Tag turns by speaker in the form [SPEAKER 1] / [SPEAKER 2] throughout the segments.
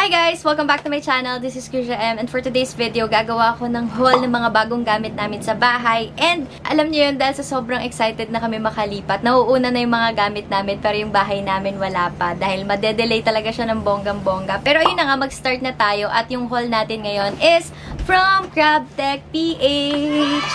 [SPEAKER 1] Hi guys! Welcome back to my channel. This is Krisha M. And for today's video, gagawa ako ng haul ng mga bagong gamit namin sa bahay. And alam niyo yun, dahil sa sobrang excited na kami makalipat, nauuna na yung mga gamit namin pero yung bahay namin wala pa. Dahil madedelay talaga siya ng bonggang-bongga. Pero ayun na nga, mag-start na tayo. At yung haul natin ngayon is from Crabtech PH!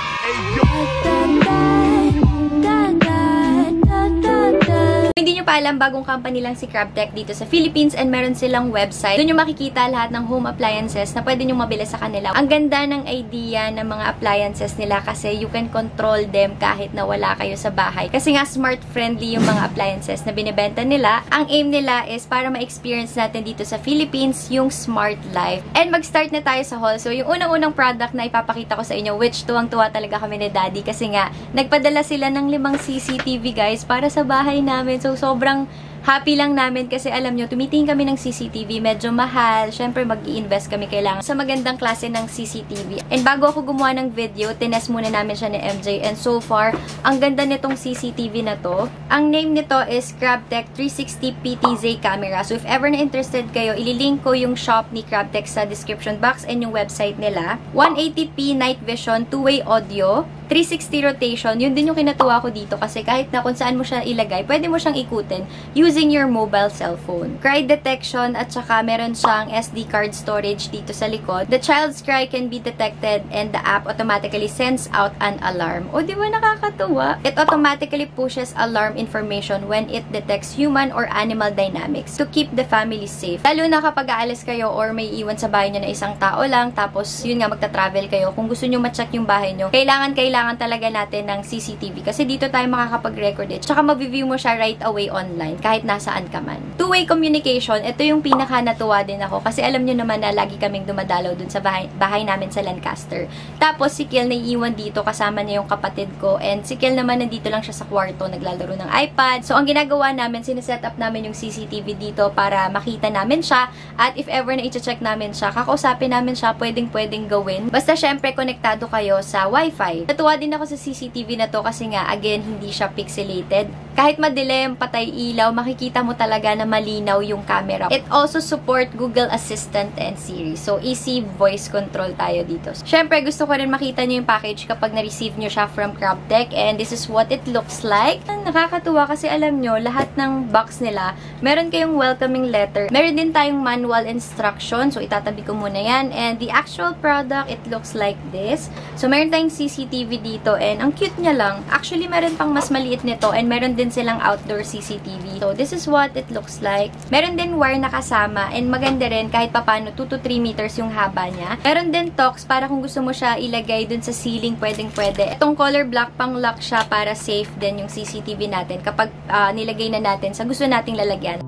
[SPEAKER 1] Hindi nyo pa alam, bagong company lang si Crabtech dito sa Philippines and meron silang website. Doon nyo makikita lahat ng home appliances na pwede nyo mabili sa kanila. Ang ganda ng idea ng mga appliances nila kasi you can control them kahit na wala kayo sa bahay. Kasi nga smart-friendly yung mga appliances na binibenta nila. Ang aim nila is para ma-experience natin dito sa Philippines yung smart life. And mag-start na tayo sa haul. So yung unang-unang product na ipapakita ko sa inyo, which tuwang-tuwa talaga kami ni Daddy kasi nga nagpadala sila ng 5 CCTV guys para sa bahay namin. So, sobrang happy lang namin kasi alam nyo, tumitingin kami ng CCTV, medyo mahal. Syempre, mag-i-invest kami kailangan sa magandang klase ng CCTV. And bago ako gumawa ng video, tinest muna namin siya ni MJ. And so far, ang ganda nitong CCTV na to. Ang name nito is Crabtech 360 PTZ camera. So, if ever na interested kayo, ililink ko yung shop ni Crabtech sa description box and yung website nila. 180p night vision, two-way audio, 360 rotation, yun din yung kinatuwa ko dito kasi kahit na kung saan mo siya ilagay, pwede mo siyang ikutin using your mobile cellphone. Cry detection at saka meron siyang SD card storage dito sa likod. The child's cry can be detected and the app automatically sends out an alarm. O, di ba nakakatuwa? It automatically pushes alarm information when it detects human or animal dynamics to keep the family safe. Lalo na kapag aalis kayo or may iwan sa bahay nyo na isang tao lang, tapos yun nga magta-travel kayo. Kung gusto nyo ma-check yung bahay nyo, kailangan talaga natin ng CCTV kasi dito tayo makakapag-record it. Tsaka ma-view mo siya right away online kahit nasaan ka man. Two-way communication, ito yung pinaka natuwa din ako kasi alam nyo naman na lagi kaming dumadalaw dun sa bahay namin sa Lancaster. Tapos si Kiel naiiwan dito kasama niya yung kapatid ko and si Kiel naman nandito lang siya sa kwarto naglalaro ng iPad. So ang ginagawa namin, sineset up namin yung CCTV dito para makita namin siya at if ever na i-check namin siya, kakausapin namin siya, pwedeng gawin. Basta syempre konektado kayo sa Wi-Fi. Natuwa din ako sa CCTV na to kasi nga, again, hindi siya pixelated. Kahit madilim, patay ilaw, makikita mo talaga na malinaw yung camera. It also support Google Assistant and Siri. So, easy voice control tayo dito. Siyempre, gusto ko rin makita nyo yung package kapag na-receive nyo siya from Crabtech and this is what it looks like. Nakakatuwa kasi alam nyo, lahat ng box nila, meron kayong welcoming letter. Meron din tayong manual instruction. So, itatabi ko muna yan. And the actual product, it looks like this. So, meron tayong CCTV dito and ang cute niya lang. Actually, meron pang mas maliit nito and meron din silang outdoor CCTV. So, this is what it looks like. Meron din wire na kasama and maganda rin kahit papano 2 to 3 meters yung haba niya. Meron din Tox para kung gusto mo siya ilagay dun sa ceiling, pwede. Itong color black pang lock siya para safe din yung CCTV natin kapag nilagay na natin sa gusto nating lalagyan.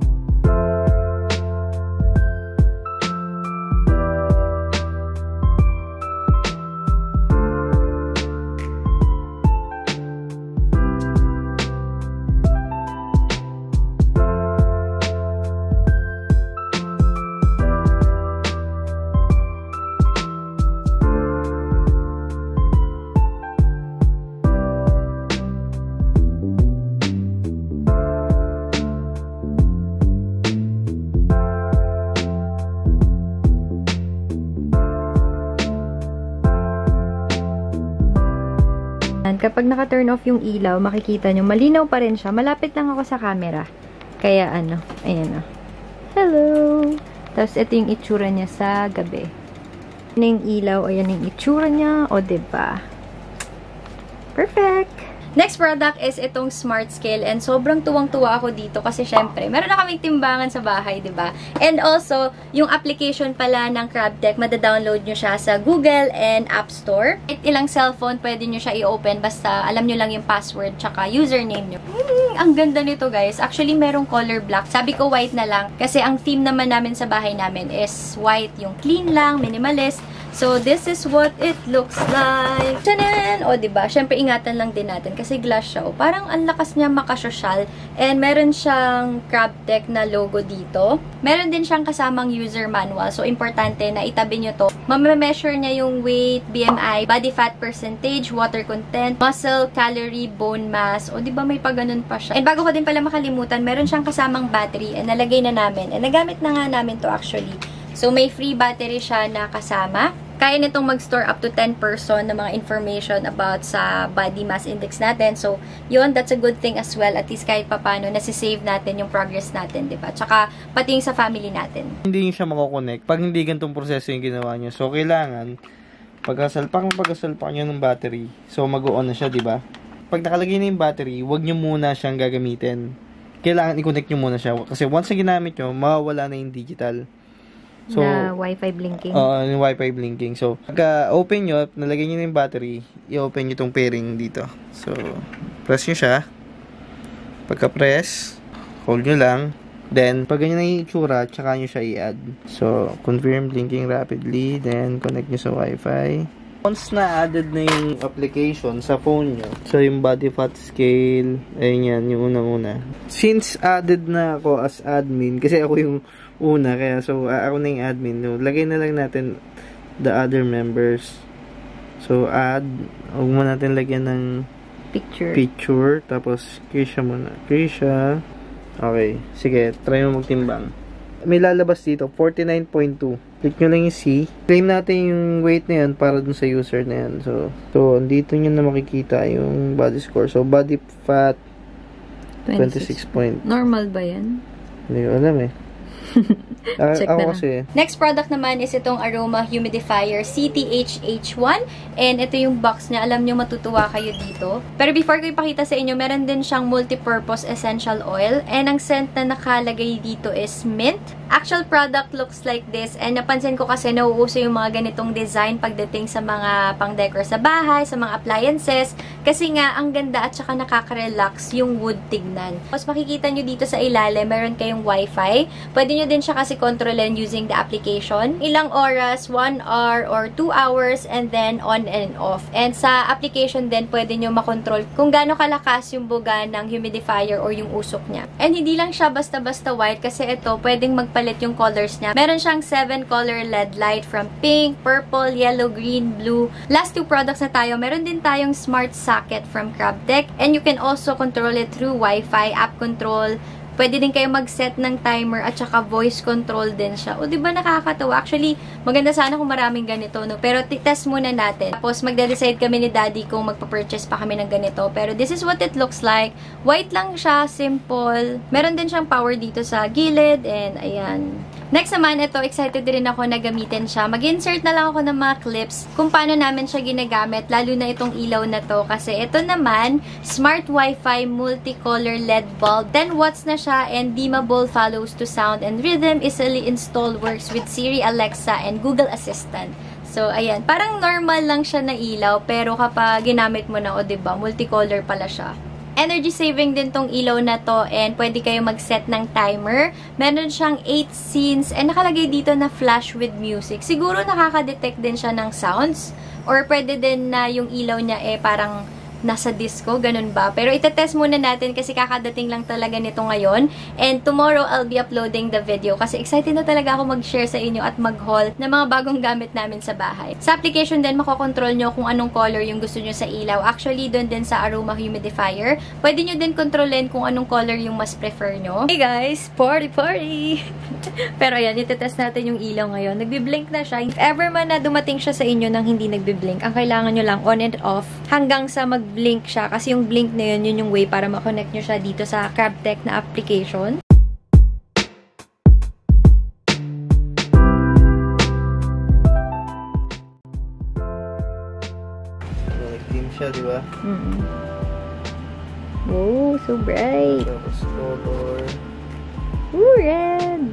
[SPEAKER 1] Kapag naka-turn off yung ilaw, makikita nyo, malinaw pa rin siya. Malapit lang ako sa camera. Kaya ano, ayan o. Hello! Tapos ito yung itsura niya sa gabi. Ayan yung ilaw, ayan yung itsura niya. O, diba? Perfect! Next product is itong Smart Scale and sobrang tuwang-tuwa ako dito kasi syempre, meron na kaming timbangan sa bahay, diba? And also, yung application pala ng Crabtech, madadownload nyo siya sa Google and App Store. Kahit ilang cellphone, pwede nyo siya i-open basta alam nyo lang yung password tsaka username nyo. Ang ganda nito guys. Actually, merong color black. Sabi ko white na lang kasi ang theme naman namin sa bahay namin is white, yung clean lang, minimalist. So, this is what it looks like. Tanan! O, diba? Siyempre, ingatan lang din natin kasi glass siya. O, parang ang lakas niya makasosyal. And meron siyang CrabTech na logo dito. Meron din siyang kasamang user manual. So, importante na itabi nyo to. Mame-measure niya yung weight, BMI, body fat percentage, water content, muscle, calorie, bone mass. O, diba may pag-ganun pa siya. And bago ko din pala makalimutan, meron siyang kasamang battery. And nalagay na namin. And nagamit na nga namin to actually. So, may free battery siya na kasama. Kaya nitong mag-store up to 10 person na mga information about sa body mass index natin. So, yun, that's a good thing as well. At least kahit papano, nasisave natin yung progress natin, diba? Tsaka, pati yung sa family natin.
[SPEAKER 2] Hindi siya makakonect pag hindi ganitong proseso yung ginawa nyo. So, kailangan, pagkasalpak nyo ng battery, so mag-on na siya, diba? Pag nakalagay na yung battery, huwag nyo muna siyang gagamitin. Kailangan i-connect nyo muna siya. Kasi once na ginamit nyo, mawawala na yung digital. So,
[SPEAKER 1] na Wi-Fi blinking.
[SPEAKER 2] Oo, yung Wi-Fi blinking. So, pagka-open nyo, nalagay nyo na yung battery, i-open nyo itong pairing dito. So, press nyo siya. Pagka-press, hold nyo lang. Then, pag ganyan na yung itsura, tsaka nyo siya i-add. So, confirm blinking rapidly. Then, connect nyo sa Wi-Fi. Once na added na yung application sa phone nyo, so yung body fat scale, ayun yan, yung unang-una. Since added na ako as admin, kasi ako yung una, kaya so ako na yung admin, no, lagay na lang natin the other members. So add, huwag mo natin lagyan ng picture, tapos Krisha muna. Krisha, okay, sige, try mo magtimbang. May lalabas dito, 49.2. Click nyo lang yung C. Claim natin yung weight na yan para dun sa user na yan. So dito nyo na makikita yung body score. So, body fat, 26 point.
[SPEAKER 1] Normal ba yan?
[SPEAKER 2] Hindi ko alam eh.
[SPEAKER 1] Check
[SPEAKER 2] ako
[SPEAKER 1] na
[SPEAKER 2] kasi.
[SPEAKER 1] Next product naman is itong Aroma Humidifier CTH-H1. And ito yung box niya. Alam nyo, matutuwa kayo dito. Pero before ko ipakita sa inyo, meron din siyang multi-purpose essential oil. And ang scent na nakalagay dito is mint. Actual product looks like this. And napansin ko kasi nauuso yung mga ganitong design pagdating sa mga pang-decor sa bahay, sa mga appliances. Kasi nga, ang ganda at saka nakaka-relax yung wood tignan. Tapos makikita nyo dito sa ilalim, meron kayong Wi-Fi. Pwede nyo din siya kasi kontrolin using the application. Ilang oras, 1 hour or 2 hours, and then on and off. And sa application din, pwede nyo makontrol kung gaano kalakas yung buga ng humidifier or yung usok niya. And hindi lang siya basta-basta white kasi ito, pwedeng magpalit yung colors niya. Meron siyang 7 color LED light from pink, purple, yellow, green, blue. Last 2 products na tayo. Meron din tayong smart socket from CrabTech. And you can also control it through Wi-Fi, app control. Pwede din kayo mag-set ng timer at saka voice control din siya. O, diba nakakatawa? Actually, maganda sana kung maraming ganito, no? Pero test muna natin. Tapos, magde-decide kami ni Daddy kung magpa-purchase pa kami ng ganito. Pero this is what it looks like. White lang siya, simple. Meron din siyang power dito sa gilid. And, ayan. Next naman, ito, excited din ako na gamitin siya. Mag-insert na lang ako ng mga clips kung paano namin siya ginagamit, lalo na itong ilaw na to. Kasi ito naman, Smart Wi-Fi Multicolor LED Bulb. 10 watts na siya and dimmable, follows to sound and rhythm, easily installed, works with Siri, Alexa, and Google Assistant. So, ayan. Parang normal lang siya na ilaw, pero kapag ginamit mo na, o diba, multicolor pala siya. Energy saving din tong ilaw na to and pwede kayo mag-set ng timer. Meron siyang 8 scenes and nakalagay dito na flash with music. Siguro nakaka-detect din siya ng sounds or pwede din na yung ilaw niya parang nasa disco, ganun ba? Pero itetest muna natin kasi kakadating lang talaga nito ngayon. And tomorrow, I'll be uploading the video kasi excited na talaga ako mag-share sa inyo at mag-haul ng mga bagong gamit namin sa bahay. Sa application din, makokontrol nyo kung anong color yung gusto nyo sa ilaw. Actually, doon din sa Aroma Humidifier, pwede nyo din kontrolin kung anong color yung mas prefer nyo. Hey guys! Party! Pero ayan, itetest natin yung ilaw ngayon. Nagbi-blink na siya. If ever man na dumating siya sa inyo nang hindi nagbi-blink, ang kailangan nyo lang on and off hanggang sa blink siya. Kasi yung blink na yun, yun yung way para ma-connect nyo siya dito sa CrabTech na application.
[SPEAKER 2] Nag-team siya, di ba?
[SPEAKER 1] Oh, so bright.
[SPEAKER 2] Tapos color.
[SPEAKER 1] Ooh, red.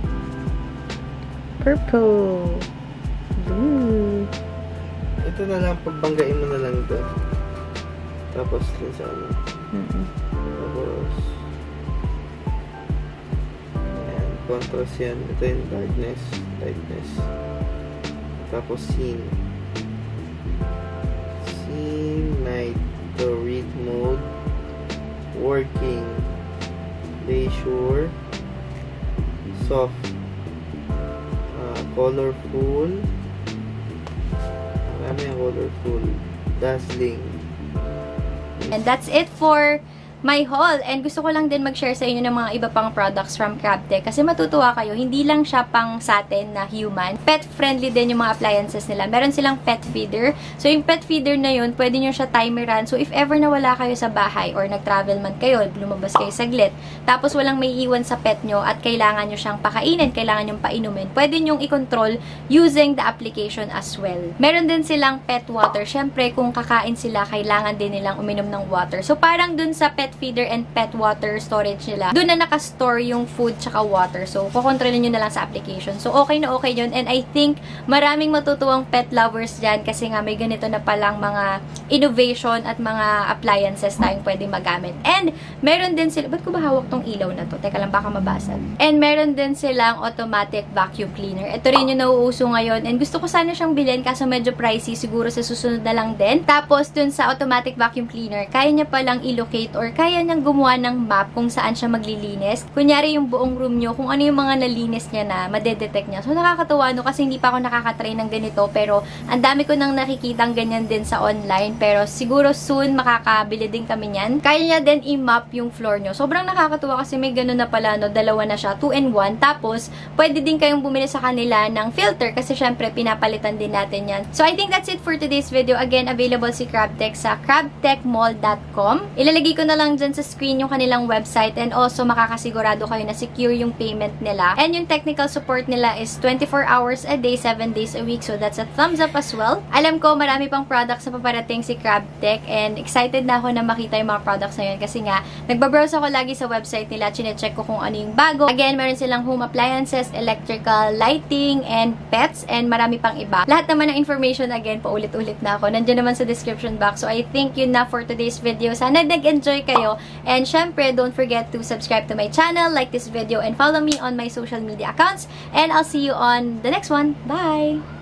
[SPEAKER 1] Purple. Blue.
[SPEAKER 2] Ito na lang, pagbanggain mo na lang ito. Tapos din sa ano. Tapos ayan, contrast yan. Ito yung darkness, lightness. Tapos scene. Night to read mode. Working. Leisure. Soft. Colorful. Marami ang colorful. Dazzling.
[SPEAKER 1] And that's it for my haul. And gusto ko lang din mag-share sa inyo ng mga iba pang products from Crabtech kasi matutuwa kayo. Hindi lang siya pang sa atin na human. Pet-friendly din yung mga appliances nila. Meron silang pet feeder. So, yung pet feeder na yun, pwede nyo siya timeran. So, if ever na wala kayo sa bahay or nag-travel man kayo, lumabas kayo saglit, tapos walang may iwan sa pet nyo at kailangan nyo siyang pakainin, kailangan nyo painumin, pwede nyo i-control using the application as well. Meron din silang pet water. Syempre, kung kakain sila, kailangan din nilang uminom ng water. So, parang dun sa pet feeder and pet water storage nila, doon na nakastore yung food tsaka water. So, kukontrolin nyo na lang sa application. So, okay na okay yun. And I think maraming matutuwang pet lovers dyan kasi nga may ganito na palang mga innovation at mga appliances tayong pwede magamit. And, meron din sila, ba't ko ba hawak tong ilaw na to? Teka lang, baka mabasag. And, meron din silang automatic vacuum cleaner. Ito rin yung nauuso ngayon. And, gusto ko sana siyang bilhin kaso medyo pricey. Siguro sa susunod na lang din. Tapos, dun sa automatic vacuum cleaner, kaya niya palang i-locate or kaya niyang gumawa ng map kung saan siya maglilinis. Kunyari yung buong room nyo, kung ano yung mga nalinis niya na madedetect niya. So, nakakatawa no kasi hindi pa ako nakakatry ng ganito pero ang dami ko nang nakikitang ganyan din sa online pero siguro soon makakabili din kami niyan. Kaya niya din i-map yung floor nyo. Sobrang nakakatuwa kasi may ganun na pala no, dalawa na siya, 2-in-1. Tapos, pwede din kayong bumili sa kanila ng filter kasi syempre pinapalitan din natin yan. So, I think that's it for today's video. Again, available si Crabtech sa crabtechmall.com. Ilalagay ko na lang dyan sa screen yung kanilang website and also makakasigurado kayo na secure yung payment nila. And yung technical support nila is 24 hours a day, 7 days a week. So, that's a thumbs up as well. Alam ko, marami pang products na paparating si Crabtech and excited na ako na makita yung mga products na yun kasi nga, nagbabrowse ako lagi sa website nila, chinecheck ko kung ano yung bago. Again, meron silang home appliances, electrical, lighting, and pets, and marami pang iba. Lahat naman ng information, again, paulit-ulit na ako. Nandiyan naman sa description box. So, I think yun na for today's video. Sana nag-enjoy kayo. And syempre, don't forget to subscribe to my channel, like this video, and follow me on my social media accounts. And I'll see you on the next one. Bye!